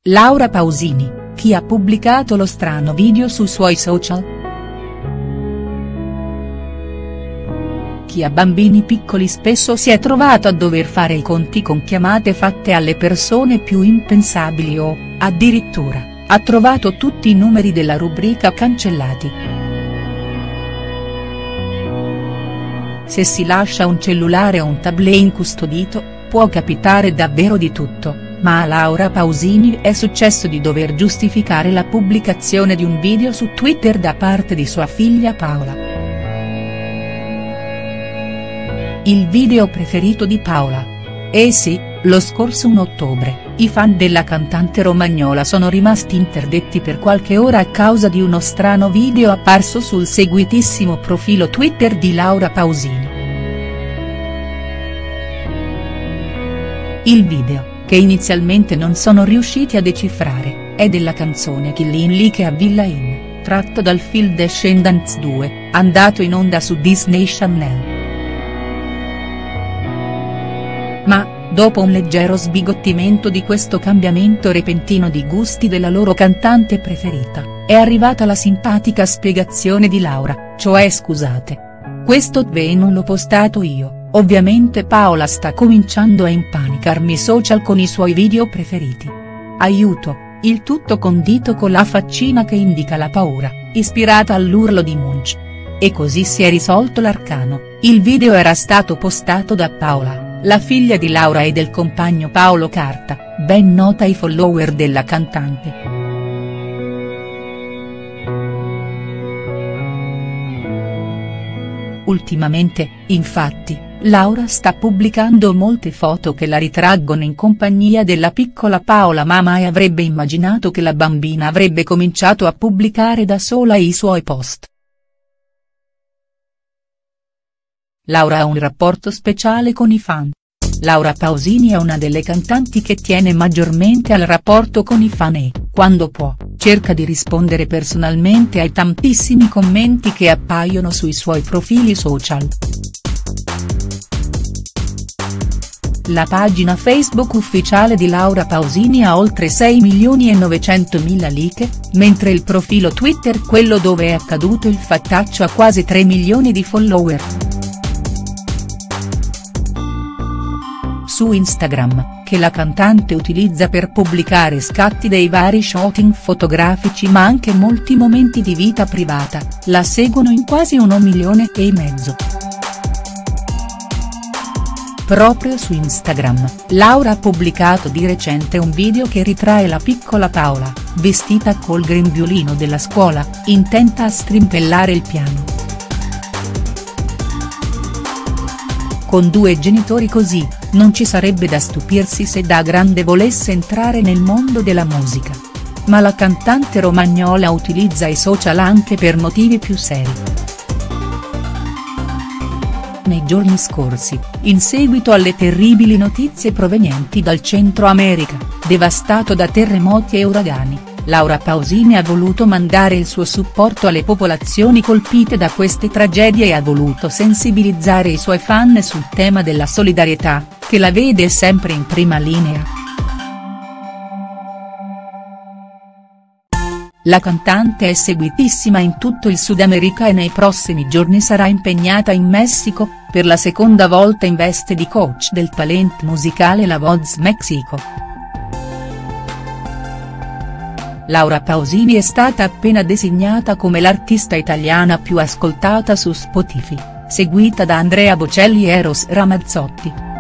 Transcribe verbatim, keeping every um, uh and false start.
Laura Pausini, chi ha pubblicato lo strano video sui suoi social?. Chi ha bambini piccoli spesso si è trovato a dover fare i conti con chiamate fatte alle persone più impensabili o, addirittura, ha trovato tutti i numeri della rubrica cancellati. Se si lascia un cellulare o un tablet incustodito, può capitare davvero di tutto, ma a Laura Pausini è successo di dover giustificare la pubblicazione di un video su Twitter da parte di sua figlia Paola. Il video preferito di Paola? Eh sì, lo scorso primo ottobre, i fan della cantante romagnola sono rimasti interdetti per qualche ora a causa di uno strano video apparso sul seguitissimo profilo Twitter di Laura Pausini. Il video, che inizialmente non sono riusciti a decifrare, è della canzone Killin' Like a Villain, tratto dal film Descendants due, andato in onda su Disney Channel. Ma, dopo un leggero sbigottimento di questo cambiamento repentino di gusti della loro cantante preferita, è arrivata la simpatica spiegazione di Laura, cioè scusate. Questo video non l'ho postato io, ovviamente Paola sta cominciando a impanicarmi social con i suoi video preferiti. Aiuto, il tutto condito con la faccina che indica la paura, ispirata all'urlo di Munch. E così si è risolto l'arcano, il video era stato postato da Paola, la figlia di Laura e del compagno Paolo Carta, ben nota ai follower della cantante. Ultimamente, infatti, Laura sta pubblicando molte foto che la ritraggono in compagnia della piccola Paola, ma mai avrebbe immaginato che la bambina avrebbe cominciato a pubblicare da sola i suoi post. Laura ha un rapporto speciale con i fan. Laura Pausini è una delle cantanti che tiene maggiormente al rapporto con i fan e, quando può, cerca di rispondere personalmente ai tantissimi commenti che appaiono sui suoi profili social. La pagina Facebook ufficiale di Laura Pausini ha oltre sei milioni e novecentomila like, mentre il profilo Twitter, quello dove è accaduto il fattaccio, ha quasi tre milioni di follower. Su Instagram, che la cantante utilizza per pubblicare scatti dei vari shooting fotografici ma anche molti momenti di vita privata, la seguono in quasi un milione e mezzo. Proprio su Instagram, Laura ha pubblicato di recente un video che ritrae la piccola Paola, vestita col grembiulino della scuola, intenta a strimpellare il piano. Con due genitori così, non ci sarebbe da stupirsi se da grande volesse entrare nel mondo della musica. Ma la cantante romagnola utilizza i social anche per motivi più seri. Nei giorni scorsi, in seguito alle terribili notizie provenienti dal Centro America, devastato da terremoti e uragani, Laura Pausini ha voluto mandare il suo supporto alle popolazioni colpite da queste tragedie e ha voluto sensibilizzare i suoi fan sul tema della solidarietà, che la vede sempre in prima linea. La cantante è seguitissima in tutto il Sud America e nei prossimi giorni sarà impegnata in Messico, per la seconda volta in veste di coach del talent musicale La Voz Mexico. Laura Pausini è stata appena designata come l'artista italiana più ascoltata su Spotify, seguita da Andrea Bocelli e Eros Ramazzotti.